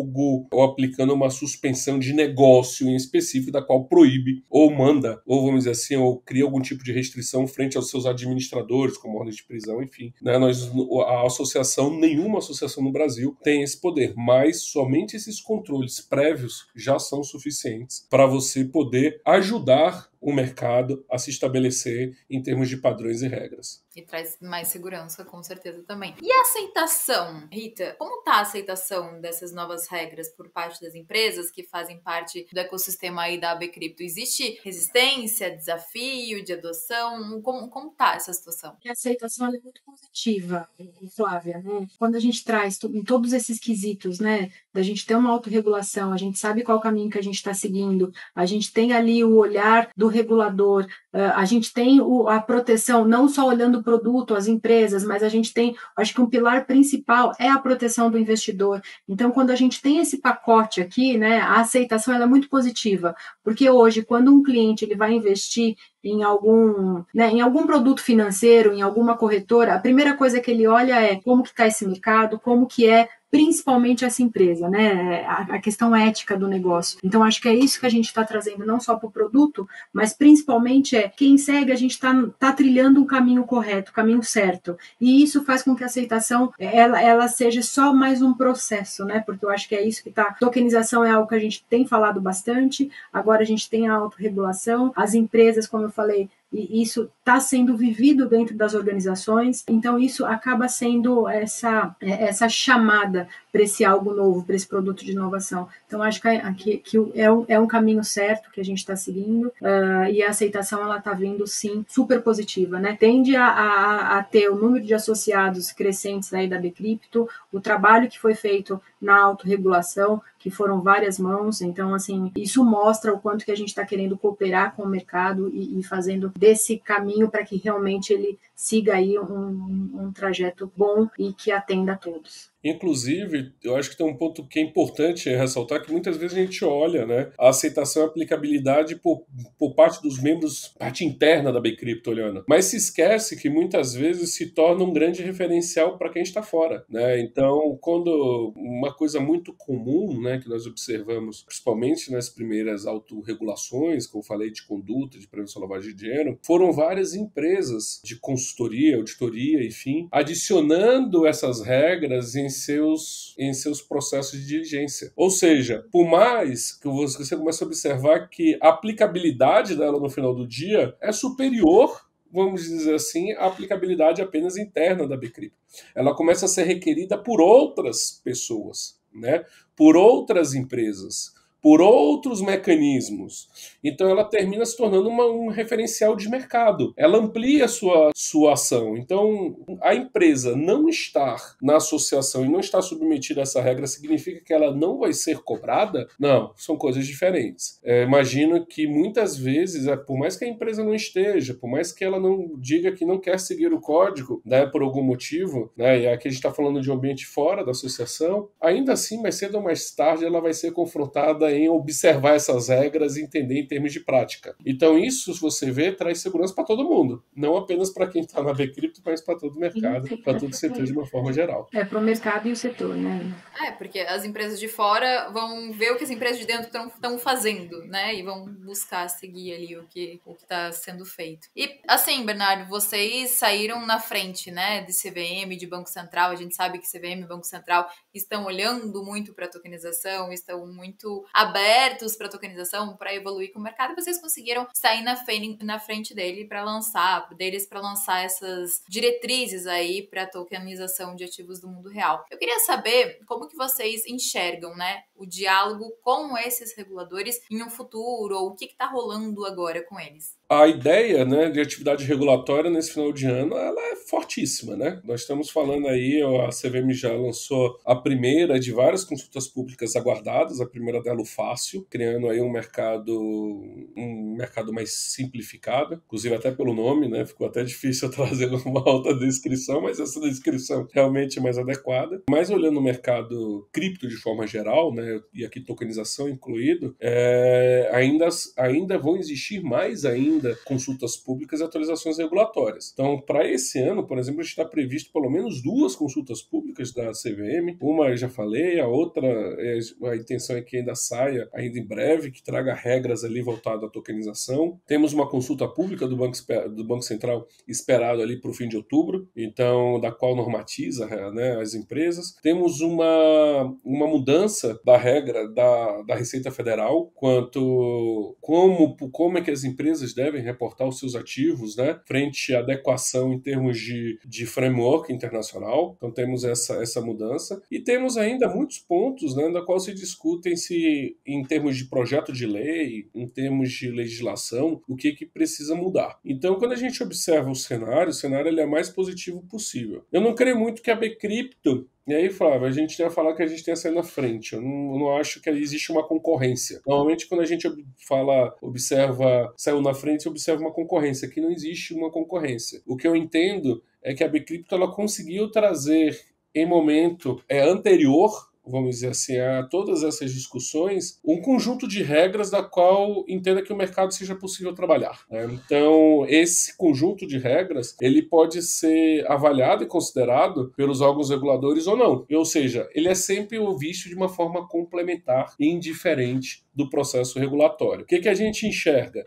C: uma suspensão de negócio em específico da qual proíbe ou manda, ou vamos dizer assim, ou cria algum tipo de restrição frente aos seus administradores, como ordem de prisão, enfim, né? Nenhuma associação no Brasil tem esse poder, mas somente esses controles prévios já são suficientes para você poder ajudar o mercado a se estabelecer em termos de padrões e regras.
A: E traz mais segurança, com certeza, também. E a aceitação, Rita? Como está a aceitação dessas novas regras por parte das empresas que fazem parte do ecossistema aí da AB Cripto? Existe resistência, desafio de adoção? Como está essa situação?
B: A aceitação é muito positiva, Flávia, né? Quando a gente traz em todos esses quesitos, né, da gente ter uma autorregulação, a gente sabe qual caminho que a gente está seguindo, a gente tem ali o olhar do regulador, a gente tem a proteção, não só olhando o produto, as empresas, mas a gente tem, acho que um pilar principal é a proteção do investidor. Então, quando a gente tem esse pacote aqui, né, a aceitação ela é muito positiva, porque hoje, quando um cliente ele vai investir em algum produto financeiro, em alguma corretora, a primeira coisa que ele olha é como que está esse mercado, como que é principalmente essa empresa, né? A questão ética do negócio. Então, acho que é isso que a gente está trazendo, não só para o produto, mas principalmente quem segue, a gente está trilhando um caminho correto, um caminho certo. E isso faz com que a aceitação ela seja só mais um processo, né? Porque eu acho que é isso que está. Tokenização é algo que a gente tem falado bastante, agora a gente tem a autorregulação, as empresas, como eu falei, e isso está sendo vivido dentro das organizações, então isso acaba sendo essa chamada para esse algo novo, para esse produto de inovação. Então acho que é um caminho certo que a gente está seguindo, e a aceitação ela está vindo sim super positiva, né? Tende a ter o número de associados crescentes aí da AB Cripto, o trabalho que foi feito na autorregulação, que foram várias mãos, então assim, isso mostra o quanto que a gente está querendo cooperar com o mercado e fazendo desse caminho para que realmente ele siga aí um trajeto bom e que atenda a todos.
C: Inclusive, eu acho que tem um ponto que é importante ressaltar, que muitas vezes a gente olha, né, a aceitação e a aplicabilidade por parte dos membros, parte interna da AB Cripto olhando, mas se esquece que muitas vezes se torna um grande referencial para quem está fora, né? Então, quando uma coisa muito comum, né, que nós observamos, principalmente nas primeiras autorregulações, como eu falei, de conduta, de prevenção à lavagem de dinheiro, foram várias empresas de consultoria, auditoria, enfim, adicionando essas regras em seus processos de diligência. Ou seja, por mais que você comece a observar que a aplicabilidade dela no final do dia é superior, vamos dizer assim, à aplicabilidade apenas interna da AB Cripto. Ela começa a ser requerida por outras pessoas, né? Por outras empresas, por outros mecanismos. Então ela termina se tornando um referencial de mercado. Ela amplia sua ação. Então a empresa não estar na associação e não estar submetida a essa regra significa que ela não vai ser cobrada? Não, são coisas diferentes. Imagino que muitas vezes, por mais que a empresa não esteja, por mais que ela não diga que não quer seguir o código, né, por algum motivo, né, e aqui a gente está falando de um ambiente fora da associação, ainda assim, mais cedo ou mais tarde, ela vai ser confrontada em observar essas regras e entender em termos de prática. Então isso, se você vê, traz segurança para todo mundo, não apenas para quem está na Bcrypto, mas para todo o mercado, para todo o setor de uma forma geral.
B: Para o mercado e o setor, né?
A: Porque as empresas de fora vão ver o que as empresas de dentro estão fazendo, né? E vão buscar seguir ali o que está sendo feito. E, assim, Bernardo, vocês saíram na frente, né? De CVM, de Banco Central. A gente sabe que CVM e Banco Central estão olhando muito para a tokenização, estão muito abertos para a tokenização, para evoluir com o mercado. E vocês conseguiram sair na frente deles para lançar essas diretrizes aí para a tokenização de ativos do mundo real. Eu queria saber como que vocês enxergam, né, o diálogo com esses reguladores em um futuro, ou o que está rolando agora com eles?
C: A ideia, né, de atividade regulatória nesse final de ano, ela é fortíssima, né? Nós estamos falando aí, a CVM já lançou a primeira de várias consultas públicas aguardadas, a primeira dela o Fácil, criando aí um mercado mais simplificado, inclusive até pelo nome, né? Ficou até difícil trazer uma alta descrição, mas essa descrição realmente é mais adequada. Mas olhando o mercado cripto de forma geral, né, e aqui tokenização incluído, ainda vão existir mais ainda consultas públicas e atualizações regulatórias. Então, para esse ano, por exemplo, está previsto pelo menos 2 consultas públicas da CVM. Uma eu já falei, a outra, a intenção é que ainda saia ainda em breve, que traga regras ali voltadas à tokenização. Temos uma consulta pública do Banco Central esperado ali para o fim de outubro, então, da qual normatiza, né, as empresas. Temos uma mudança da regra da Receita Federal quanto como é que as empresas devem reportar os seus ativos, né, frente à adequação em termos de framework internacional. Então temos essa mudança. E temos ainda muitos pontos, né, da qual se discutem se, em termos de projeto de lei, em termos de legislação, o que precisa mudar. Então, quando a gente observa o cenário ele é o mais positivo possível. Eu não creio muito que a Bcrypto. E aí, Flávio, a gente ia falar que a gente tem saído na frente. Eu não acho que existe uma concorrência. Normalmente, quando a gente saiu na frente, observa uma concorrência. Aqui não existe uma concorrência. O que eu entendo é que a Bcrypto ela conseguiu trazer, em momento anterior, vamos dizer assim, a todas essas discussões, um conjunto de regras da qual entenda que o mercado seja possível trabalhar, né? Então, esse conjunto de regras, ele pode ser avaliado e considerado pelos órgãos reguladores ou não. Ou seja, ele é sempre visto de uma forma complementar e indiferente do processo regulatório. O que a gente enxerga?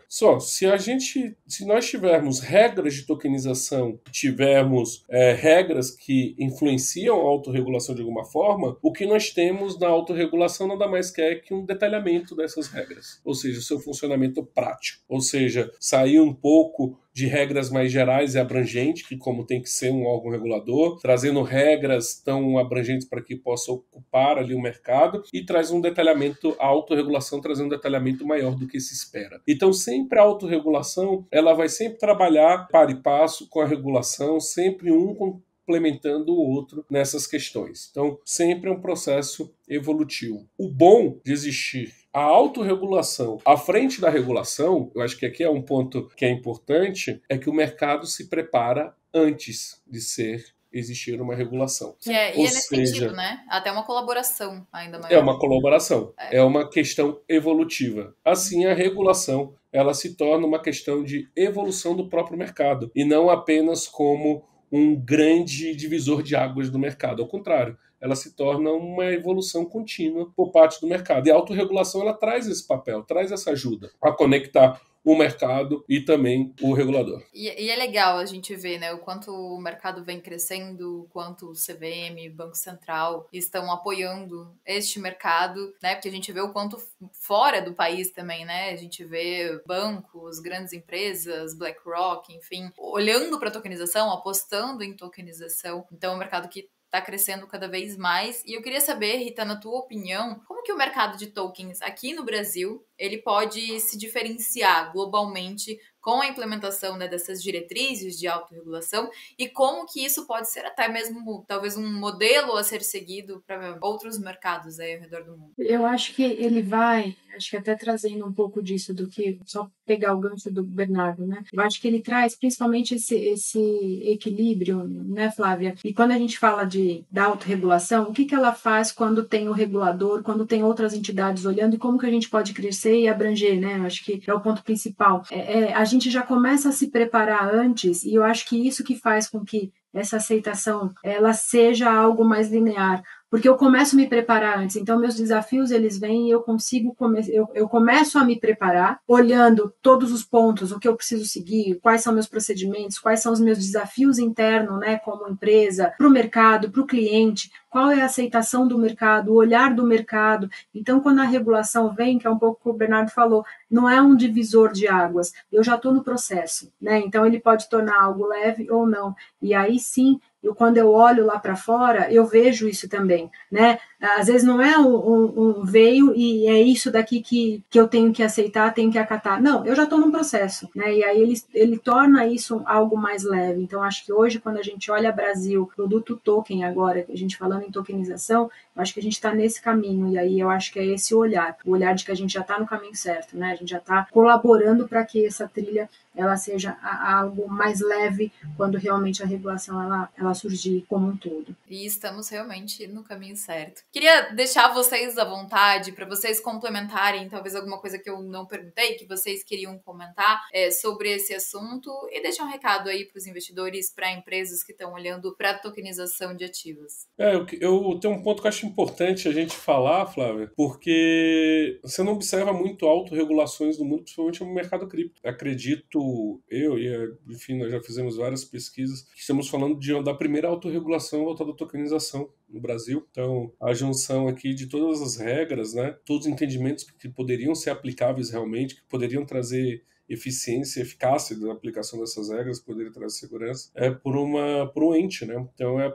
C: Se nós tivermos regras de tokenização, tivermos regras que influenciam a autorregulação de alguma forma, o que nós temos na autorregulação nada mais que um detalhamento dessas regras, ou seja, o seu funcionamento prático, ou seja, sair um pouco de regras mais gerais e abrangentes, que como tem que ser um órgão regulador, trazendo regras tão abrangentes para que possa ocupar ali o mercado, e traz um detalhamento, a autorregulação trazendo um detalhamento maior do que se espera. Então sempre a autorregulação, ela vai sempre trabalhar par e passo com a regulação, sempre complementando o outro nessas questões. Então, sempre é um processo evolutivo. O bom de existir a autorregulação à frente da regulação, eu acho que aqui é um ponto que é importante, é que o mercado se prepara antes de existir uma regulação.
A: E é nesse sentido, né? Até uma colaboração ainda maior.
C: É uma colaboração. É uma questão evolutiva. Assim, a regulação, ela se torna uma questão de evolução do próprio mercado, e não apenas como um grande divisor de águas do mercado. Ao contrário, ela se torna uma evolução contínua por parte do mercado. E a autorregulação, ela traz esse papel, traz essa ajuda a conectar o mercado e também o regulador.
A: E é legal a gente ver, né, o quanto o mercado vem crescendo, o quanto o CVM, Banco Central estão apoiando este mercado, né, porque a gente vê o quanto fora do país também, né, a gente vê bancos, grandes empresas, BlackRock, enfim, olhando para a tokenização, apostando em tokenização. Então é um mercado que está crescendo cada vez mais. E eu queria saber, Rita, na tua opinião, como que o mercado de tokens aqui no Brasil ele pode se diferenciar globalmente com a implementação, né, dessas diretrizes de autorregulação e como que isso pode ser até mesmo talvez um modelo a ser seguido para outros mercados aí ao redor do mundo.
B: Eu acho que ele vai, acho que até trazendo um pouco disso do que, só pegar o gancho do Bernardo, né? Eu acho que ele traz principalmente esse equilíbrio, né, Flávia? E quando a gente fala da autorregulação, o que ela faz quando tem o regulador, quando tem outras entidades olhando e como que a gente pode crescer e abranger, né? Eu acho que é o ponto principal. A gente já começa a se preparar antes e eu acho que isso que faz com que essa aceitação ela seja algo mais linear, porque eu começo a me preparar antes, então meus desafios eles vêm e eu consigo eu começo a me preparar olhando todos os pontos, o que eu preciso seguir, quais são meus procedimentos, quais são os meus desafios internos, né, como empresa, para o mercado, para o cliente, qual é a aceitação do mercado, o olhar do mercado. Então, quando a regulação vem, que é um pouco o que o Bernardo falou, não é um divisor de águas, eu já estou no processo, né? Então, ele pode tornar algo leve ou não. E aí sim, quando eu olho lá para fora, eu vejo isso também, né? Às vezes não é um veio e é isso daqui que eu tenho que aceitar, tenho que acatar. Não, eu já estou num processo, né? E aí ele torna isso algo mais leve. Então, acho que hoje, quando a gente olha Brasil, produto token agora, a gente falando em tokenização, eu acho que a gente está nesse caminho. E aí eu acho que é esse olhar, o olhar de que a gente já está no caminho certo, né? A gente já está colaborando para que essa trilha ela seja algo mais leve quando realmente a regulação ela surgir como um todo.
A: E estamos realmente no caminho certo. Queria deixar vocês à vontade para vocês complementarem talvez alguma coisa que eu não perguntei, que vocês queriam comentar sobre esse assunto e deixar um recado aí para os investidores, para empresas que estão olhando para a tokenização de ativos.
C: Eu tenho um ponto que eu acho importante a gente falar, Flávia, porque você não observa muito autorregulações no mundo, principalmente no mercado cripto. Acredito enfim, nós já fizemos várias pesquisas, que estamos falando da primeira autorregulação voltada à tokenização no Brasil. Então, a junção aqui de todas as regras, né, todos os entendimentos que poderiam ser aplicáveis realmente, que poderiam trazer eficiência e eficácia da aplicação dessas regras, poderia trazer segurança, por um ente, né? Então é o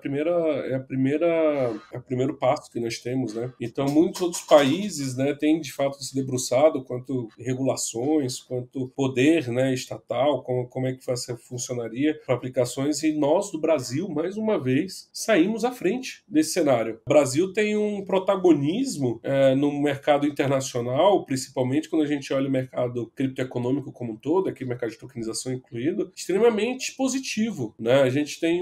C: primeiro passo que nós temos, né? Então muitos outros países, né, têm de fato se debruçado quanto regulações, quanto poder, né, estatal, como é que funcionaria para aplicações, e nós do Brasil, mais uma vez, saímos à frente desse cenário. O Brasil tem um protagonismo no mercado internacional, principalmente quando a gente olha o mercado criptoeconômico como um todo, aqui o mercado de tokenização incluído, extremamente positivo, né? A gente tem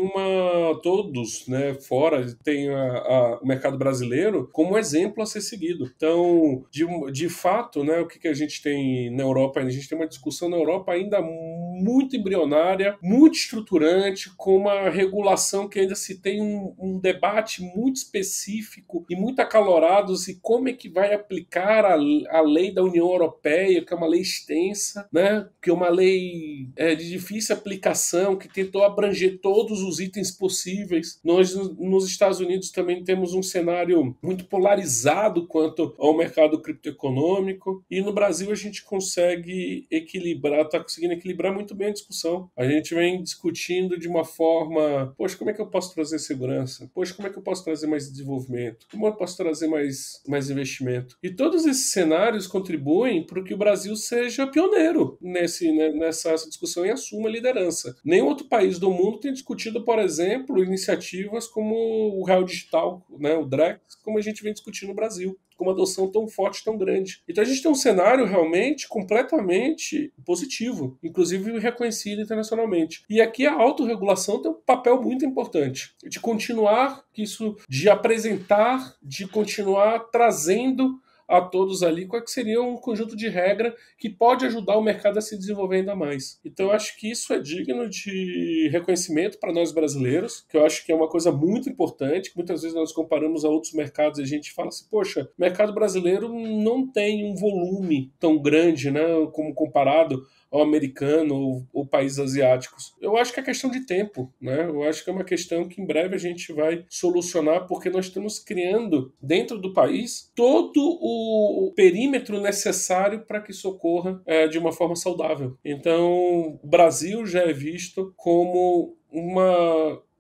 C: todos, né, fora, tem o mercado brasileiro como exemplo a ser seguido. Então, de fato, né, o que a gente tem na Europa? A gente tem uma discussão na Europa ainda muito embrionária, muito estruturante, com uma regulação que ainda se tem um debate muito específico e muito acalorados, e como é que vai aplicar a lei da União Europeia, que é uma lei extensa, né? Que é uma lei de difícil aplicação, que tentou abranger todos os itens possíveis. Nós, nos Estados Unidos, também temos um cenário muito polarizado quanto ao mercado criptoeconômico, e no Brasil a gente consegue está conseguindo equilibrar muito bem a discussão. A gente vem discutindo de uma forma, poxa, como é que eu posso trazer segurança? Poxa, como é que eu posso trazer mais desenvolvimento? Como eu posso trazer mais investimento? E todos esses cenários contribuem para que o Brasil seja pioneiro nessa discussão e assuma a liderança. Nenhum outro país do mundo tem discutido, por exemplo, iniciativas como o Real Digital, né, o DREX, como a gente vem discutindo no Brasil, com uma adoção tão forte, tão grande. Então a gente tem um cenário realmente completamente positivo, inclusive reconhecido internacionalmente. E aqui a autorregulação tem um papel muito importante de continuar de apresentar, de continuar trazendo a todos ali qual que seria um conjunto de regras que pode ajudar o mercado a se desenvolver ainda mais. Então eu acho que isso é digno de reconhecimento para nós brasileiros, que eu acho que é uma coisa muito importante, que muitas vezes nós comparamos a outros mercados e a gente fala assim, poxa, o mercado brasileiro não tem um volume tão grande, né, como comparado ao americano ou países asiáticos. Eu acho que é questão de tempo, né? Eu acho que é uma questão que em breve a gente vai solucionar, porque nós estamos criando dentro do país todo o perímetro necessário para que isso ocorra de uma forma saudável. Então, o Brasil já é visto como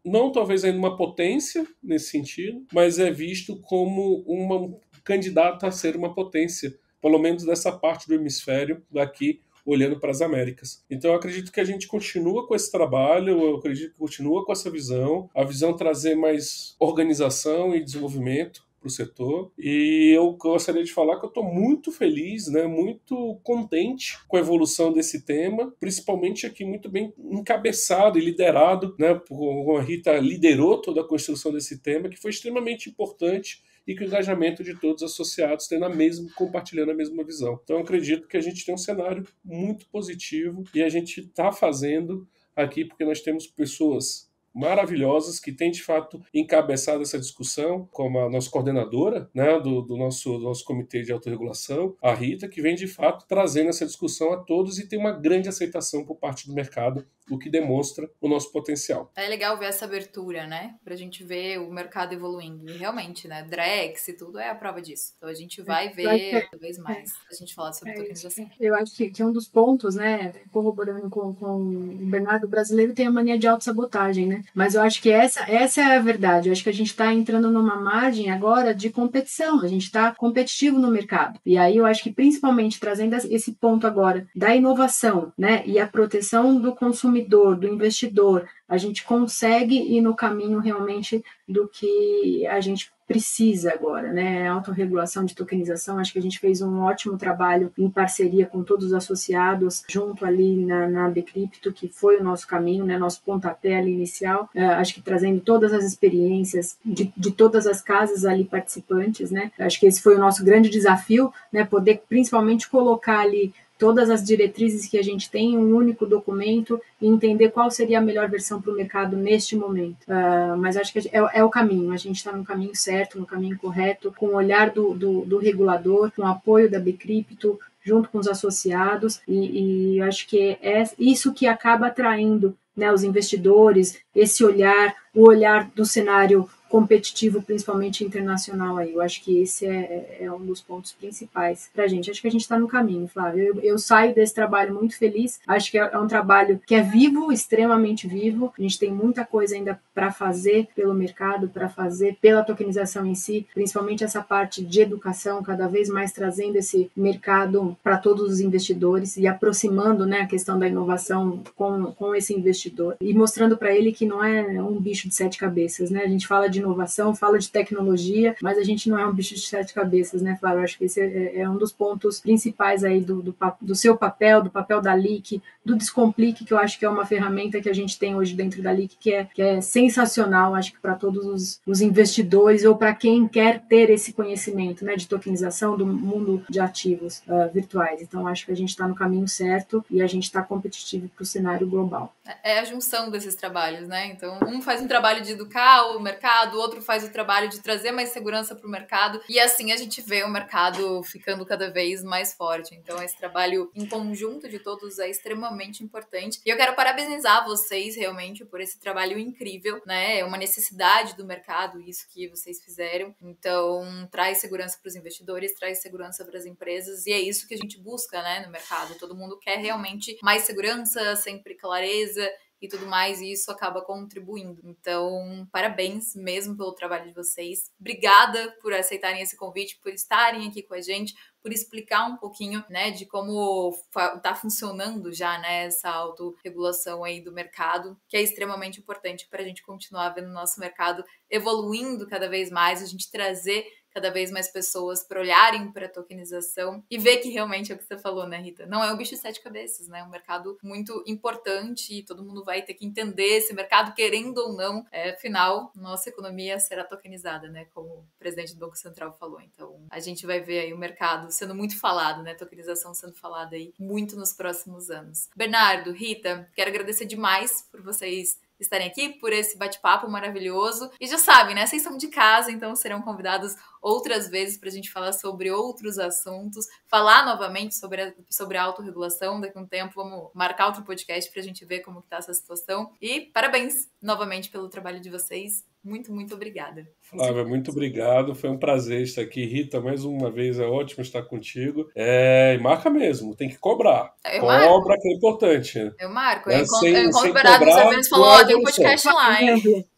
C: não talvez ainda uma potência nesse sentido, mas é visto como uma candidata a ser uma potência, pelo menos dessa parte do hemisfério daqui, olhando para as Américas. Então eu acredito que a gente continua com esse trabalho, eu acredito que continua com essa visão, a visão trazer mais organização e desenvolvimento para o setor. E eu gostaria de falar que eu estou muito feliz, né, muito contente com a evolução desse tema, principalmente aqui muito bem encabeçado e liderado, né, a Rita liderou toda a construção desse tema, que foi extremamente importante e com o engajamento de todos os associados compartilhando a mesma visão. Então, eu acredito que a gente tem um cenário muito positivo e a gente está fazendo aqui porque nós temos pessoas maravilhosas que têm, de fato, encabeçado essa discussão, como a nossa coordenadora, né, do nosso comitê de autorregulação, a Rita, que vem, de fato, trazendo essa discussão a todos e tem uma grande aceitação por parte do mercado, o que demonstra o nosso potencial.
A: É legal ver essa abertura, né? Pra gente ver o mercado evoluindo. E realmente, né? Drex e tudo é a prova disso. Então a gente vai ver cada vez mais a gente falar sobre tokenização.
B: Eu acho que é um dos pontos, né? Corroborando com o Bernardo, o brasileiro tem a mania de autossabotagem, né? Mas eu acho que essa é a verdade. Eu acho que a gente está entrando numa margem agora de competição. A gente está competitivo no mercado. E aí eu acho que principalmente trazendo esse ponto agora da inovação, né? E a proteção do consumidor, do investidor, a gente consegue ir no caminho realmente do que a gente precisa agora, né? A autorregulação de tokenização, acho que a gente fez um ótimo trabalho em parceria com todos os associados, junto ali na Bcrypto, que foi o nosso caminho, né? Nosso pontapé ali inicial, acho que trazendo todas as experiências de todas as casas ali participantes, né? Acho que esse foi o nosso grande desafio, né? Poder principalmente colocar ali todas as diretrizes que a gente tem em um único documento e entender qual seria a melhor versão para o mercado neste momento. Mas acho que é o caminho, a gente está no caminho certo, no caminho correto, com o olhar do regulador, com o apoio da Bcrypto, junto com os associados, e acho que é isso que acaba atraindo, né, os investidores, esse olhar, o olhar do cenário competitivo, principalmente internacional aí. Eu acho que esse é um dos pontos principais para a gente. Acho que a gente está no caminho, Flávio. Eu saio desse trabalho muito feliz. Acho que é um trabalho que é vivo, extremamente vivo. A gente tem muita coisa ainda para fazer pelo mercado, para fazer pela tokenização em si, principalmente essa parte de educação, cada vez mais trazendo esse mercado para todos os investidores e aproximando, né, a questão da inovação com esse investidor e mostrando para ele que não é um bicho de 7 cabeças, né? A gente fala de inovação, fala de tecnologia, mas a gente não é um bicho de 7 cabeças, né, Flávio? Acho que esse é um dos pontos principais aí do seu papel, do papel da LEAK, do Descomplique, que eu acho que é uma ferramenta que a gente tem hoje dentro da LEAK, que é sensacional, acho que para todos os investidores ou para quem quer ter esse conhecimento, né, de tokenização do mundo de ativos virtuais. Então, acho que a gente está no caminho certo e a gente está competitivo para o cenário global.
A: É a junção desses trabalhos, né? Então, um faz um trabalho de educar o mercado, o outro faz o trabalho de trazer mais segurança para o mercado, e assim a gente vê o mercado ficando cada vez mais forte. Então, esse trabalho em conjunto de todos é extremamente importante. E eu quero parabenizar vocês realmente por esse trabalho incrível, né? É uma necessidade do mercado isso que vocês fizeram. Então, traz segurança para os investidores, traz segurança para as empresas, e é isso que a gente busca, né, no mercado. Todo mundo quer realmente mais segurança, sempre clareza e tudo mais, e isso acaba contribuindo. Então, parabéns mesmo pelo trabalho de vocês. Obrigada por aceitarem esse convite, por estarem aqui com a gente, por explicar um pouquinho, né, de como tá funcionando já, né, essa autorregulação aí do mercado, que é extremamente importante para a gente continuar vendo o nosso mercado evoluindo cada vez mais, a gente trazer cada vez mais pessoas para olharem para a tokenização e ver que realmente é o que você falou, né, Rita? Não é um bicho de 7 cabeças, né? É um mercado muito importante e todo mundo vai ter que entender esse mercado, querendo ou não. Afinal, nossa economia será tokenizada, né? Como o presidente do Banco Central falou. Então, a gente vai ver aí o mercado sendo muito falado, né? Tokenização sendo falada aí muito nos próximos anos. Bernardo, Rita, quero agradecer demais por vocês estarem aqui, por esse bate-papo maravilhoso. E já sabem, né? Vocês são de casa, então serão convidados outras vezes para a gente falar sobre outros assuntos, falar novamente sobre a autorregulação. Daqui a um tempo vamos marcar outro podcast para a gente ver como está essa situação. E parabéns novamente pelo trabalho de vocês. Muito, muito obrigada.
C: Flávia, muito obrigado. Foi um prazer estar aqui. Rita, mais uma vez, é ótimo estar contigo. E marca mesmo, tem que cobrar. Cobra, que é importante.
A: Eu marco.
C: Né?
A: Eu encontro o Bernardo nos eventos e falo, tem um podcast lá, hein?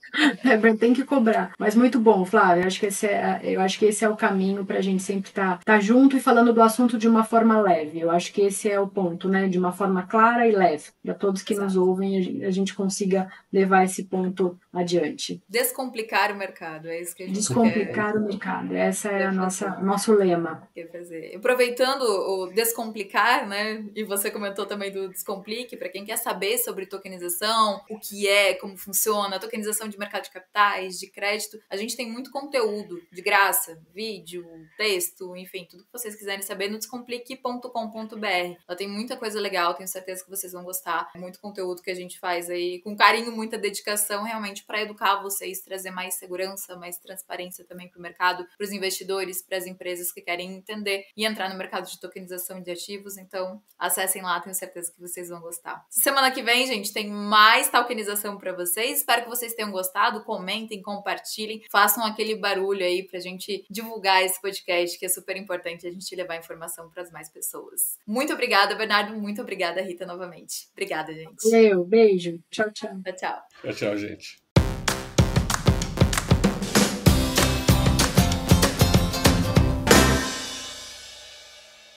B: Tem que cobrar. Mas muito bom, Flávio. Eu acho que esse é o caminho para a gente sempre tá junto e falando do assunto de uma forma leve. Eu acho que esse é o ponto, né? De uma forma clara e leve. Para todos que nos
A: Exato.
B: ouvem, a gente consiga levar esse ponto adiante.
A: Descomplicar o mercado, é isso que a gente
B: Descomplicar o mercado. Essa é nosso lema.
A: quer fazer. Aproveitando o descomplicar, né? E você comentou também do Descomplique, para quem quer saber sobre tokenização, o que é, como funciona, tokenização de mercado de capitais, de crédito, a gente tem muito conteúdo de graça, vídeo, texto, enfim, tudo que vocês quiserem saber no descomplique.com.br. Lá tem muita coisa legal, tenho certeza que vocês vão gostar. Muito conteúdo que a gente faz aí com carinho, muita dedicação, realmente para educar vocês, trazer mais segurança, mais transparência também para o mercado, para os investidores, para as empresas que querem entender e entrar no mercado de tokenização de ativos. Então, acessem lá, tenho certeza que vocês vão gostar. Semana que vem, gente, tem mais tokenização para vocês. Espero que vocês tenham gostado. Comentem, compartilhem, façam aquele barulho aí pra gente divulgar esse podcast, que é super importante a gente levar informação para as mais pessoas. Muito obrigada, Bernardo. Muito obrigada, Rita, novamente. Obrigada, gente.
B: Valeu, beijo. Tchau, tchau.
A: Tchau, tchau.
C: Tchau, tchau, gente.